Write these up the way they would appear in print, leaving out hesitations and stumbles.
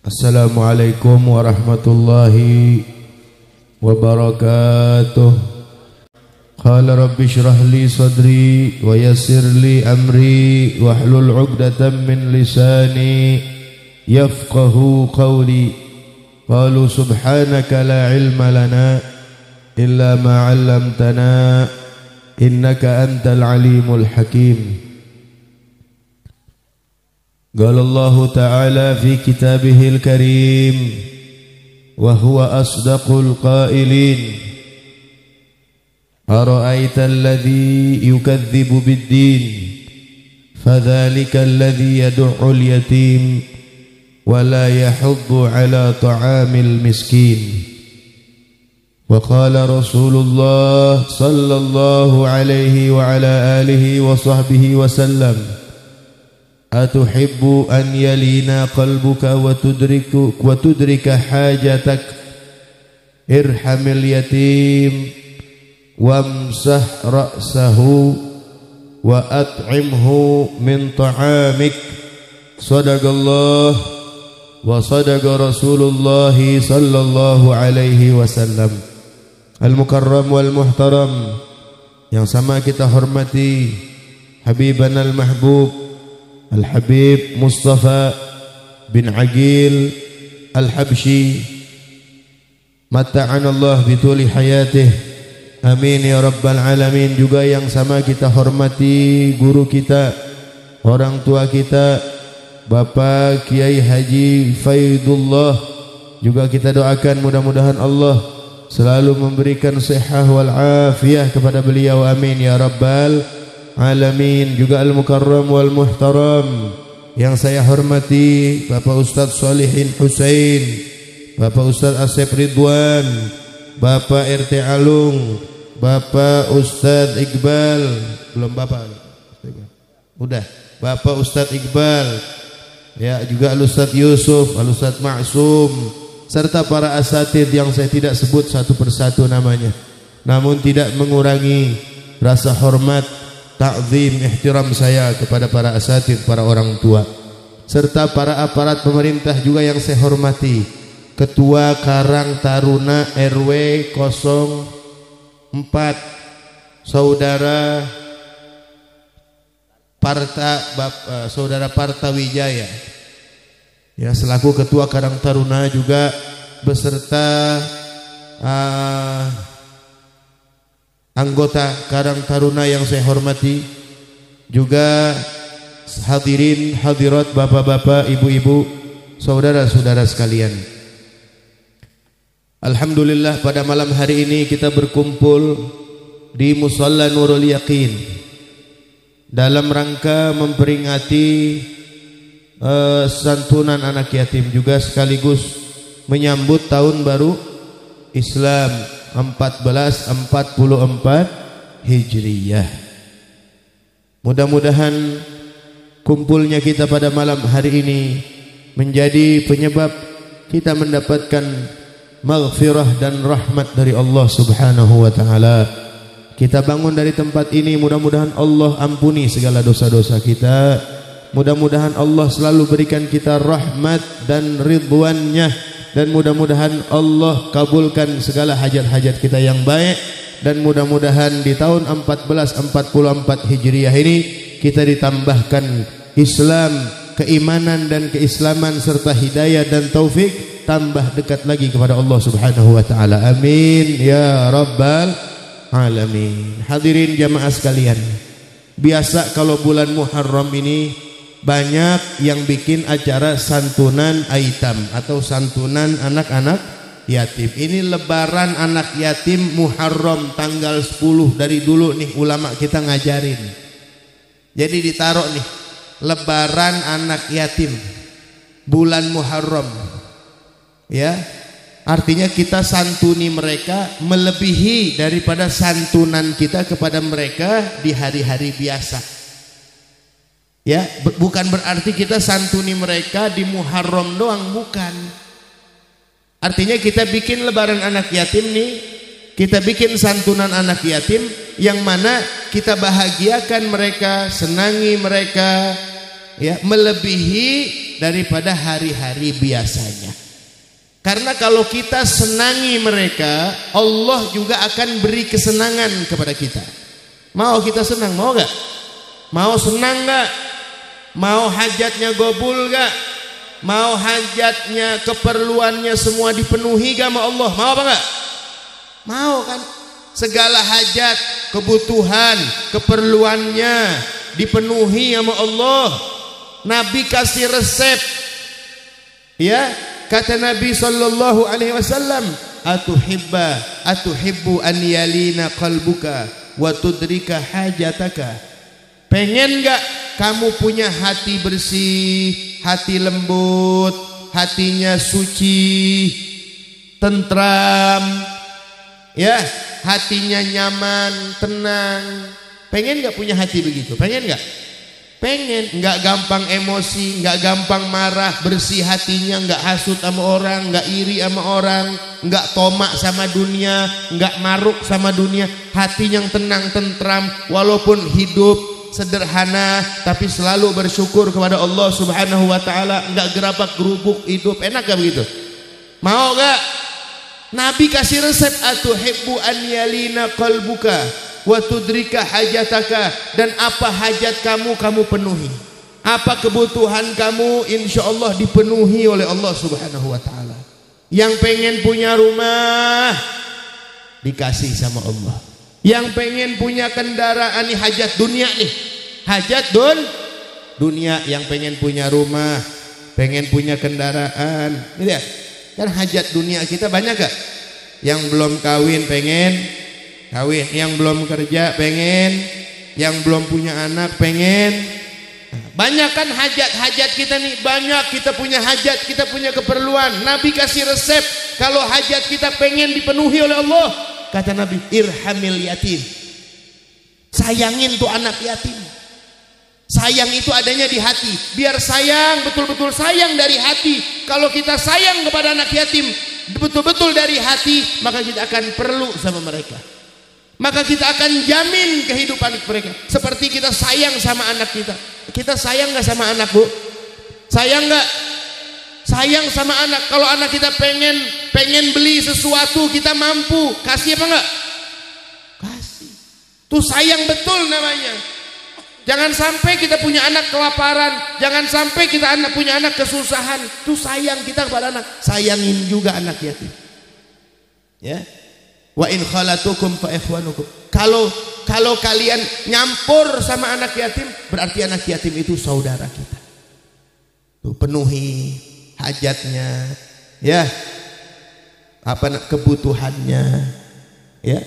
Assalamualaikum warahmatullahi wabarakatuh. Qala rabbi shrah li sadri wa yassir li amri wahlul 'uqdatam min lisani yafqahu qawli. Qalu subhanaka la ilma lana illa ma 'allamtana innaka antal alimul hakim. Qala Allah Ta'ala fi kitabihil karim wa huwa asdaqul qailin. Ara'aita alladhi yukadzibu bid-din fadhalika alladhi yad'ul yatim wa la yahuddu ala ta'amil miskin. Wa qala Rasulullah sallallahu alaihi wa ala alihi wa sahbihi wa sallam, atuhibbu an yalina qalbuka wa tudrika hajatak, irhamil yatim wamsah ra'sahu wa at'imhu min ta'amik. Sadaqallah wa sadaqa Rasulullah sallallahu alaihi wasallam. Al-mukarram wal muhtaram, yang sama kita hormati Habibana al-mahbub Al-Habib Mustafa bin Aqil Al-Habshi, mata'anallah bituli hayatih, amin ya rabbal alamin. Juga yang sama kita hormati guru kita, orang tua kita, Bapak Kiai Haji Faidullah. Juga kita doakan mudah-mudahan Allah selalu memberikan sehat wal afiyah kepada beliau, amin ya rabbal alamin. Juga al-mukarram wal muhtaram, yang saya hormati Bapak Ustaz Solihin Husain, Bapak Ustaz Asep Ridwan, Bapak RT Alung, Bapak Ustaz Iqbal, belum Bapak udah, Bapak Ustaz Iqbal, ya, juga Al-Ustaz Yusuf, Al-Ustaz Ma'sum, serta para asatid yang saya tidak sebut satu persatu namanya, namun tidak mengurangi rasa hormat, ta'zim, ihtiram saya kepada para asatid, para orang tua, serta para aparat pemerintah juga yang saya hormati. Ketua Karang Taruna RW 04 Saudara Parta Wijaya, ya, selaku Ketua Karang Taruna, juga beserta anggota Karang Taruna yang saya hormati, juga hadirin hadirat, bapak-bapak, ibu-ibu, saudara-saudara sekalian. Alhamdulillah, pada malam hari ini kita berkumpul di Musalla Nurul Yaqin dalam rangka memperingati santunan anak yatim, juga sekaligus menyambut tahun baru Islam 1444 Hijriyah. Mudah-mudahan kumpulnya kita pada malam hari ini menjadi penyebab kita mendapatkan maghfirah dan rahmat dari Allah Subhanahu wa taala. Kita bangun dari tempat ini, mudah-mudahan Allah ampuni segala dosa-dosa kita. Mudah-mudahan Allah selalu berikan kita rahmat dan ridwannya, dan mudah-mudahan Allah kabulkan segala hajat-hajat kita yang baik. Dan mudah-mudahan di tahun 1444 Hijriah ini kita ditambahkan Islam, keimanan dan keislaman, serta hidayah dan taufik, tambah dekat lagi kepada Allah Subhanahu wa taala, amin ya rabbal alamin. Hadirin jamaah sekalian, biasa kalau bulan Muharram ini banyak yang bikin acara santunan aitam atau santunan anak-anak yatim. Ini lebaran anak yatim Muharram tanggal 10, dari dulu nih ulama kita ngajarin. Jadi ditaruh nih, lebaran anak yatim bulan Muharram, ya, artinya kita santuni mereka melebihi daripada santunan kita kepada mereka di hari-hari biasa. Ya, bukan berarti kita santuni mereka di Muharram doang, bukan. Artinya kita bikin lebaran anak yatim nih, kita bikin santunan anak yatim yang mana kita bahagiakan mereka, senangi mereka, ya, melebihi daripada hari-hari biasanya. Karena kalau kita senangi mereka, Allah juga akan beri kesenangan kepada kita. Mau kita senang, mau gak? Mau senang gak? Mau hajatnya gobul gak? Mau hajatnya, keperluannya semua dipenuhi gak sama Allah? Mau apa gak? Mau kan? Segala hajat, kebutuhan, keperluannya dipenuhi sama Allah. Nabi kasih resep. Ya, kata Nabi sallallahu alaihi wasallam, atuhibbu an yalina qalbuka wa tudrika hajataka. Pengen enggak kamu punya hati bersih, hati lembut, hatinya suci, tentram, ya, hatinya nyaman, tenang. Pengen enggak punya hati begitu? Pengen enggak? Pengen, nggak gampang emosi, nggak gampang marah, bersih hatinya, nggak hasut sama orang, nggak iri sama orang, nggak tomak sama dunia, nggak maruk sama dunia, hati yang tenang, tentram, walaupun hidup sederhana tapi selalu bersyukur kepada Allah Subhanahu wa taala, nggak gerabak gerubuk hidup. Enak gak begitu? Mau gak? Nabi kasih resep, atuhibbu an yalina qalbuka wa tudrika hajataka, dan apa hajat kamu penuhi, apa kebutuhan kamu insyaallah dipenuhi oleh Allah Subhanahu wa taala. Yang pengen punya rumah dikasih sama Allah, yang pengen punya kendaraan, nih hajat dunia nih, hajat dunia, yang pengen punya rumah, pengen punya kendaraan, gitu ya. Kan hajat dunia kita banyak gak? Yang belum kawin pengen kawin, yang belum kerja pengen, yang belum punya anak pengen. Banyak kan hajat-hajat kita nih, banyak kita punya hajat, kita punya keperluan. Nabi kasih resep kalau hajat kita pengen dipenuhi oleh Allah. Kata Nabi, irhamil yatim, sayangin tuh anak yatim. Sayang itu adanya di hati. Biar sayang, betul-betul sayang dari hati. Kalau kita sayang kepada anak yatim betul-betul dari hati, maka kita akan perlu sama mereka, maka kita akan jamin kehidupan mereka. Seperti kita sayang sama anak kita. Kita sayang gak sama anak, Bu? Sayang gak? Sayang sama anak. Kalau anak kita pengen beli sesuatu, kita mampu kasih apa enggak? Kasih. Tuh sayang betul namanya. Jangan sampai kita punya anak kelaparan, jangan sampai kita punya anak kesusahan. Tuh sayang kita kepada anak. Sayangin juga anak yatim, ya. Wa in khalatukum fa ikhwanukum. Kalau kalian nyampur sama anak yatim, berarti anak yatim itu saudara kita. Tuh, penuhi hajatnya, ya. Apa kebutuhannya, ya.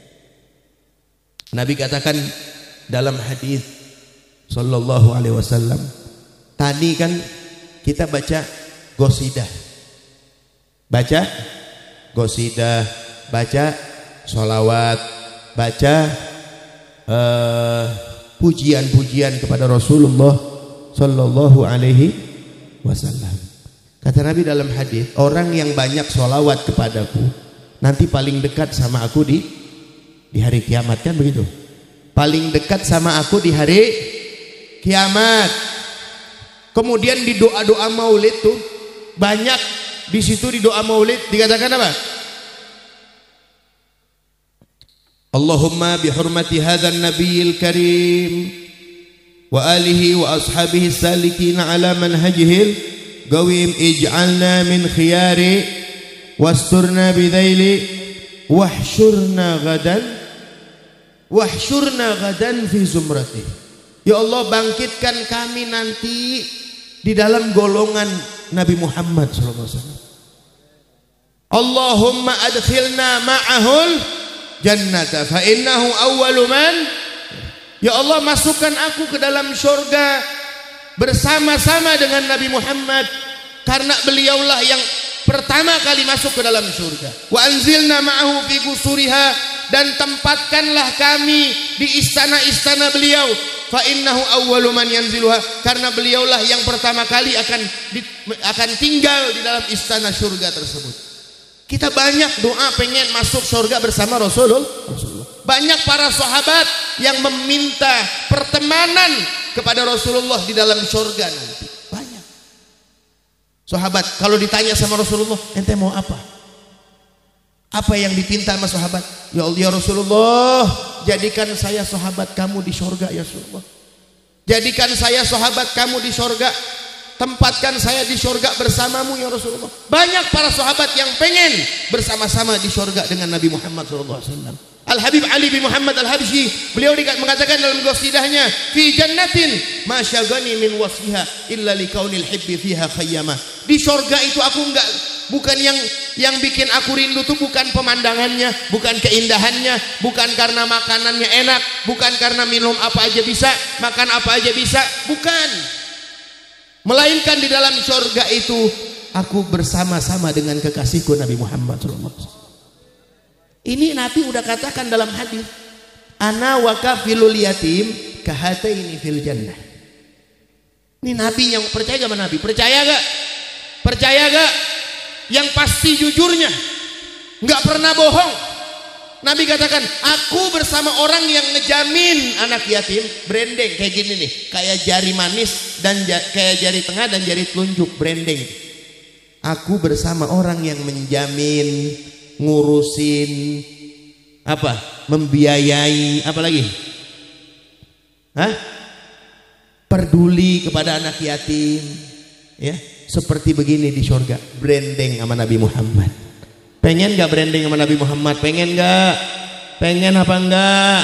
Nabi katakan dalam hadis sallallahu alaihi wasallam, tadi kan kita baca gosidah. Baca gosidah, baca sholawat, baca pujian-pujian kepada Rasulullah sallallahu alaihi wasallam. Kata Nabi dalam hadis, orang yang banyak sholawat kepadaku nanti paling dekat sama aku di hari kiamat, kan begitu? Paling dekat sama aku di hari kiamat. Kemudian di doa-doa maulid tuh banyak, di situ di doa maulid dikatakan apa? Allahumma bihurmati hadzal nabiyil karim wa alihi wa ashabihi salikin ala manhajihil qawim ij'alna min khiyari wasturna bidzaili wahsyurna gadan fi zumrati. Ya Allah, bangkitkan kami nanti di dalam golongan Nabi Muhammad sallallahu alaihi wasallam. Allahumma adkhilna ma'ahul jannata fa innahu awwalu man. Ya Allah, masukkan aku ke dalam surga bersama-sama dengan Nabi Muhammad, karena beliaulah yang pertama kali masuk ke dalam surga. Wa anzilna ma'ahu fi qusuriha, dan tempatkanlah kami di istana-istana beliau. Fa innahu awwalu man yanziluha, karena beliaulah yang pertama kali akan tinggal di dalam istana surga tersebut. Kita banyak doa pengen masuk surga bersama Rasulullah. Banyak para sahabat yang meminta pertemanan kepada Rasulullah di dalam surga nanti. Banyak. Sahabat kalau ditanya sama Rasulullah, ente mau apa? Apa yang dipinta sama sahabat? Ya Allah, ya Rasulullah, jadikan saya sahabat kamu di surga ya Rasulullah. Jadikan saya sahabat kamu di surga. Tempatkan saya di surga bersamamu ya Rasulullah. Banyak para sahabat yang pengen bersama-sama di surga dengan Nabi Muhammad SAW. Al-Habib Ali bin Muhammad Al-Habsyi, beliau mengatakan dalam qasidahnya, fi jannatin ma syagani min wasfiha illa likaunil hibbi fiha khayyama. Di surga itu aku bukan yang bikin aku rindu tuh bukan pemandangannya, bukan keindahannya, bukan karena makanannya enak, bukan karena minum apa aja bisa, makan apa aja bisa, bukan. Melainkan di dalam surga itu aku bersama-sama dengan kekasihku Nabi Muhammad SAW. Ini Nabi udah katakan dalam hadis, ana wa kafilul yatim kahataini fil jannah. Ini Nabi yang percaya sama Nabi. Percaya gak? Percaya gak? Yang pasti jujurnya, nggak pernah bohong. Nabi katakan, aku bersama orang yang ngejamin anak yatim, branding kayak gini nih, kayak jari manis dan kayak jari tengah dan jari telunjuk, branding. Aku bersama orang yang menjamin, ngurusin, apa? Membiayai, apa lagi? Hah? Peduli kepada anak yatim, ya. Seperti begini di surga, branding sama Nabi Muhammad. Pengen gak branding sama Nabi Muhammad? Pengen gak? Pengen apa enggak?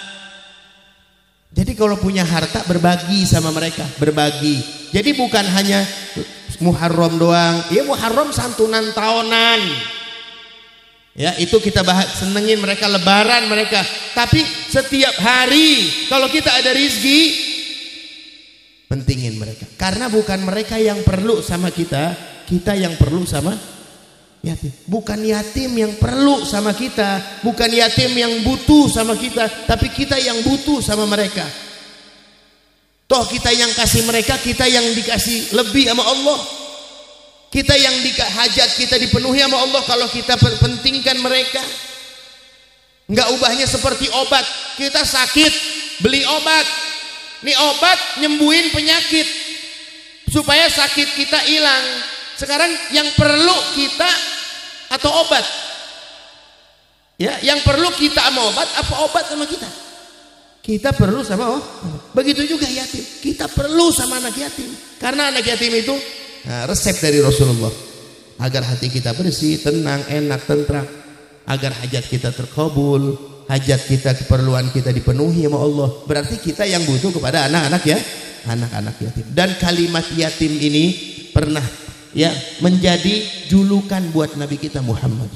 Jadi kalau punya harta berbagi sama mereka, berbagi. Jadi bukan hanya Muharram doang. Ya Muharram santunan tahunan. Ya itu kita bahas, senengin mereka, lebaran mereka. Tapi setiap hari kalau kita ada rizki, pentingin mereka, karena bukan mereka yang perlu sama kita, kita yang perlu sama yatim. Bukan yatim yang perlu sama kita, bukan yatim yang butuh sama kita, tapi kita yang butuh sama mereka. Toh kita yang kasih mereka, kita yang dikasih lebih sama Allah. Kita yang hajat kita dipenuhi sama Allah kalau kita pentingkan mereka. Enggak ubahnya seperti obat. Kita sakit, beli obat. Nih obat nyembuhin penyakit supaya sakit kita hilang. Sekarang yang perlu kita atau obat? Ya, yang perlu kita sama obat apa obat sama kita? Kita perlu sama begitu juga yatim. Kita perlu sama anak yatim. Karena anak yatim itu resep dari Rasulullah agar hati kita bersih, tenang, enak, tentram, agar hajat kita terkabul, hajat kita, keperluan kita dipenuhi sama Allah. Berarti kita yang butuh kepada anak-anak ya, anak-anak yatim. Dan kalimat yatim ini pernah ya menjadi julukan buat Nabi kita Muhammad.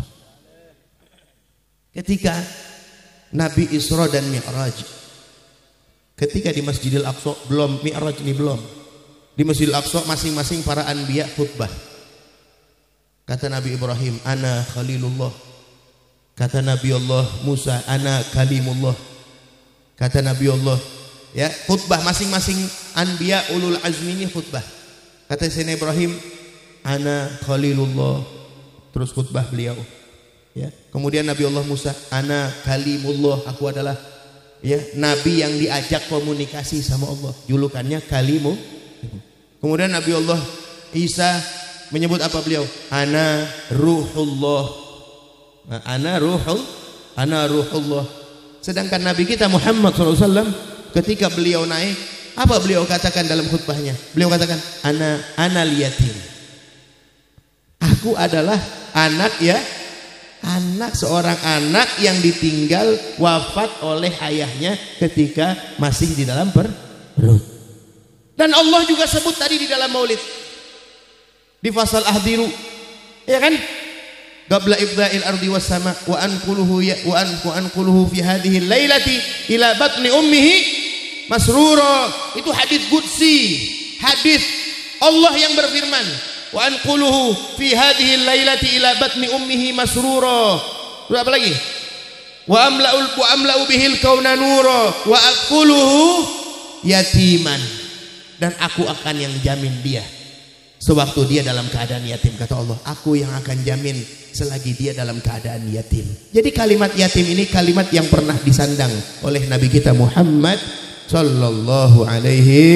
Ketika Nabi Isra dan Mi'raj, ketika di Masjidil Aqsa, belum Mi'raj ini belum, di Masjidil Aqsa masing-masing para anbiya khutbah. Kata Nabi Ibrahim, ana khalilullah. Kata Nabi Allah Musa, ana kalimullah. Kata Nabi Allah, ya khutbah masing-masing anbiya ulul azmi ini khutbah. Kata Sayyidina Ibrahim, ana khalilullah. Terus khutbah beliau. Ya, kemudian Nabi Allah Musa, ana kalimullah, aku adalah ya nabi yang diajak komunikasi sama Allah. Julukannya kalimu. Kemudian Nabi Allah Isa menyebut apa beliau? Ana ruhullah. Ana ruhullah. Sedangkan Nabi kita Muhammad SAW ketika beliau naik, apa beliau katakan dalam khutbahnya? Beliau katakan ana liyatim. Aku adalah anak ya, anak, seorang anak yang ditinggal wafat oleh ayahnya ketika masih di dalam perut. Dan Allah juga sebut tadi di dalam maulid di fasal ahdiru, ya kan? Qabla ibda'il ardi was sama wa anquluhu ya wa anquluhu fi hadhihi lailati ila batni ummihi masrura. Itu hadis qudsi, hadis Allah yang berfirman, wa anquluhu fi hadhihi lailati ila batni ummihi masrura. Apa lagi? Wa amla'u bihil kauna nura wa aquluhu yatiman. Dan aku akan yang jamin dia sewaktu dia dalam keadaan yatim. Kata Allah, aku yang akan jamin selagi dia dalam keadaan yatim. Jadi kalimat yatim ini kalimat yang pernah disandang oleh Nabi kita Muhammad sallallahu alaihi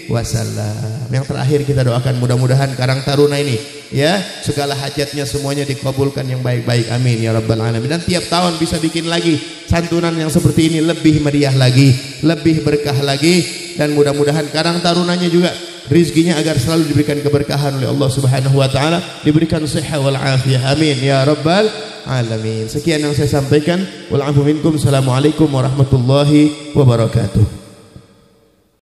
wasallam. Yang terakhir kita doakan mudah-mudahan Karang Taruna ini ya segala hajatnya semuanya dikabulkan yang baik-baik, amin ya rabbal alamin. Dan tiap tahun bisa bikin lagi santunan yang seperti ini, lebih meriah lagi, lebih berkah lagi, dan mudah-mudahan Karang Tarunanya juga rizkinya agar selalu diberikan keberkahan oleh Allah Subhanahu wa taala, diberikan sehat wal afiyah, amin ya rabbal alamin. Sekian yang saya sampaikan, wal afu minkum. Assalamualaikum warahmatullahi wabarakatuh.